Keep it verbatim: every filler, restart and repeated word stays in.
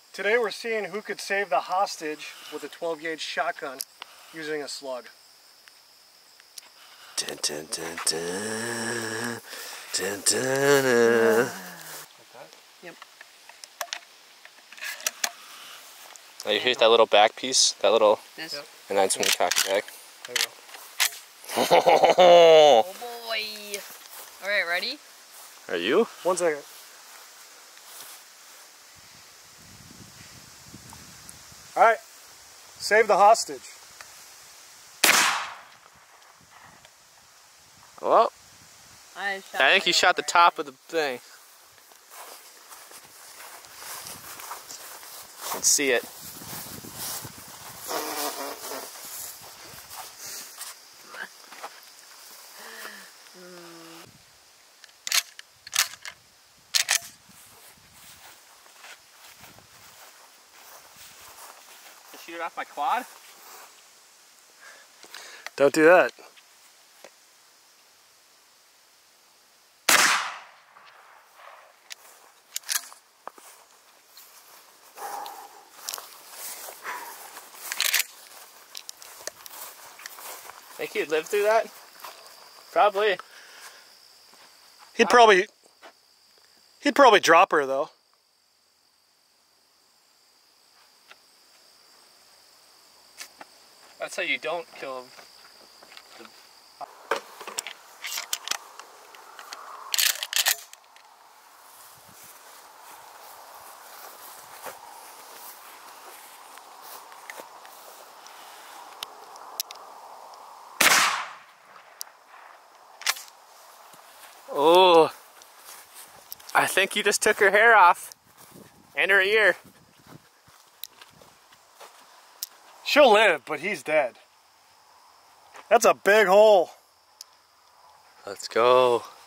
Today we're seeing who could save the hostage with a twelve gauge shotgun using a slug. Dun, dun, dun, dun. Dun, dun, dun. Like that? Yep. Now you hit that little back piece, that little, This. Yep. and then swing the cock back. There you go. Oh boy. Alright, ready? Are you? One second. Alright. Save the hostage. Well, I, shot I think you shot the top of the thing. You can see it. Shoot it off my quad? Don't do that. Think he'd live through that? Probably. He'd probably he'd probably drop her though. That's how you don't kill him. Oh, I think you just took her hair off and her ear. She'll live, but he's dead. That's a big hole. Let's go.